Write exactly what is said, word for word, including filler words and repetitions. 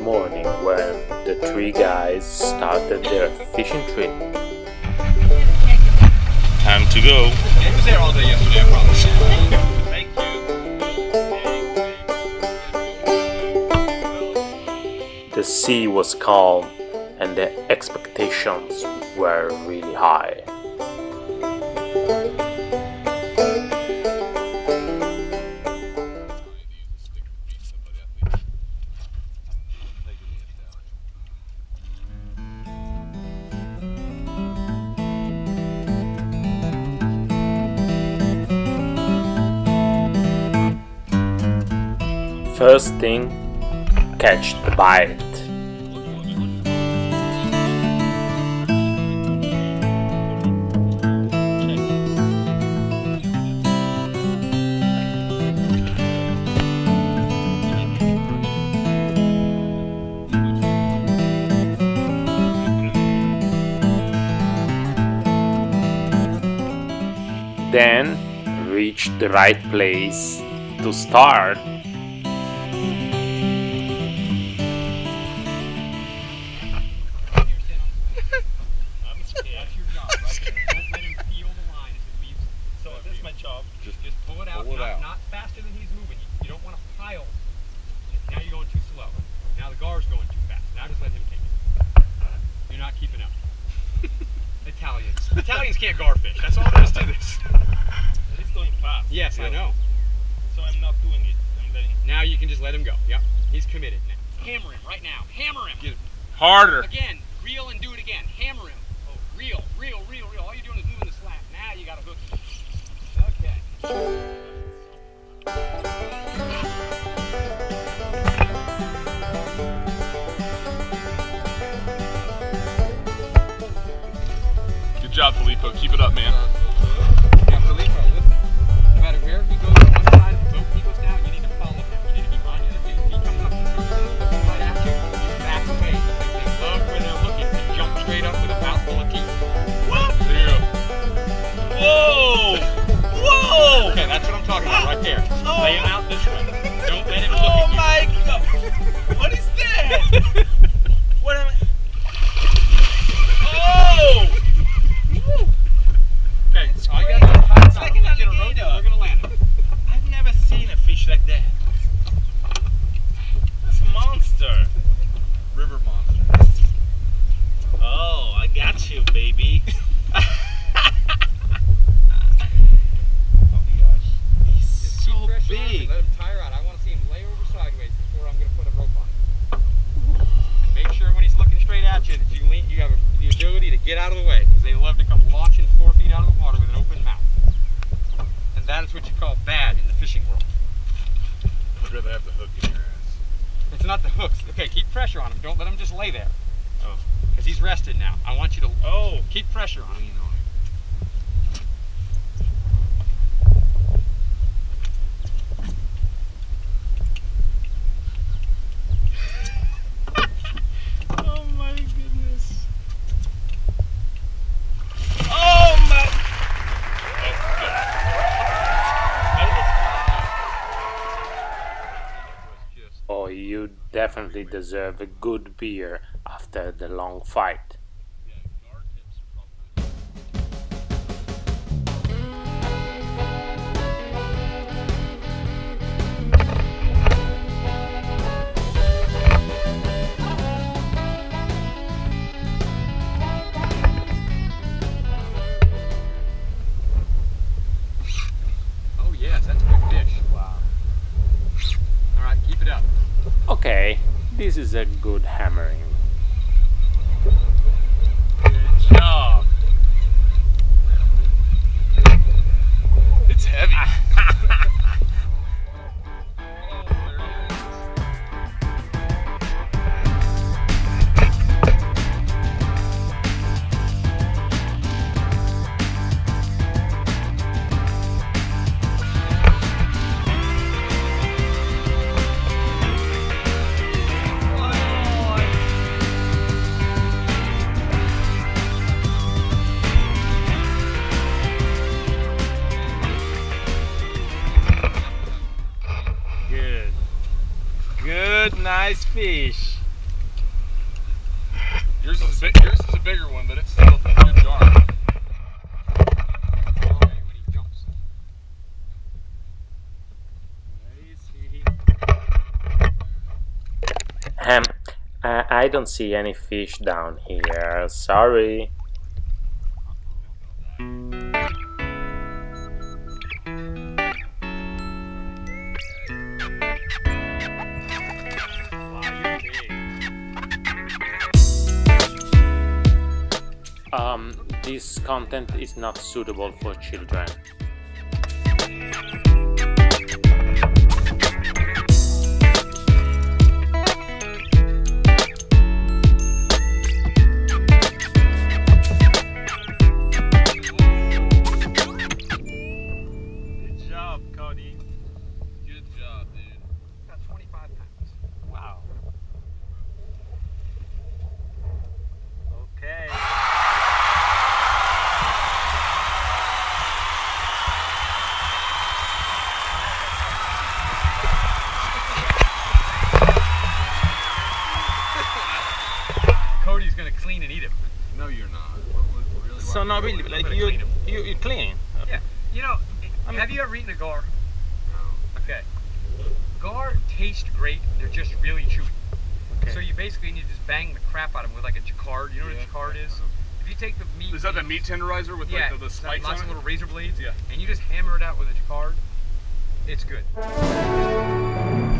morning when the three guys started their fishing trip. Time to go. He was there all day yesterday, I promise. Thank you. The sea was calm and the expectations were really high. First thing, catch the bite. Then reach the right place to start. Not faster than he's moving. You, you don't want to pile. Now you're going too slow. Now the gar's going too fast. Now just let him take it. You're not keeping up. Italians. Italians can't gar fish. That's all there is to this. He's going fast. Yes, so, I know. So I'm not doing it. I'm letting... Now you can just let him go. Yep. He's committed now. Hammer him right now. Hammer him. Get him. Harder. Again. Reel and do it again. Hammer him. Oh, reel, reel, reel, reel. All you're doing is moving the slack. Now you got to hook him. Okay. Good job, Filippo. Keep it up, man. Yeah, Filippo, listen. No matter where he goes, one side of the boat he goes down, you need to follow him. You need to be on it. If he comes up and looking right at you, you back away. Because they love when they're looking to jump straight up with a mouthful of teeth. What? There you go. Whoa! Whoa! Okay, that's what I'm talking about right there. Oh. Lay him out this way. Don't let him look Oh at you. my God! What is that? What am I? Oh! Okay, It's all you great. gotta do is tie It's him like out. an Get a rope and alligator. we're gonna land him. I've never seen a fish like that. That's a monster. River monster. Oh, I got you, baby. Oh my gosh. He's Just keep so pressure on him big. and let him tire out. I want to see him lay over sideways before I'm going to put a rope on him. And make sure when he's looking straight at you that you, lean, you have a, the ability to get out of the way, because they love to come launching four feet out of the water with an open mouth. And that is what you call bad in the fishing world. I'd rather have the hook in your ass. It's not the hooks. Okay, keep pressure on him. Don't let him just lay there. Oh. Because he's rested now. I want you to Oh. keep pressure on him. Oh my goodness. Oh my. Oh, you definitely deserve a good beer after the long fight. Oh yes, that's a good fish. Wow. All right, keep it up. Okay, this is a good hammering. Good job. It's heavy. Good, nice fish. Yours is a big, yours is a bigger one, but it's still a good jar. When he jumps. Ahem. Uh, I don't see any fish down here. Sorry. Um, this content is not suitable for children. Good job, Cody. Good job, dude. About twenty-five pounds. Wow. Okay. Cody's gonna clean and eat him. No, you're not. What, what, really, So why- not really, we're like gonna you, clean 'em. you, you clean. Yeah. You know, I mean- have you ever eaten a gar? No. Okay. Gar taste great. They're just really chewy. Okay. So you basically need to just bang the crap out of them with like a jacquard. You know Yeah, what a jacquard yeah, is? I know. If you take the meat, Is that the meat tenderizer with yeah, like the, the spikes lots on of it? little razor blades, Yeah. and you just hammer it out with a jacquard, it's good.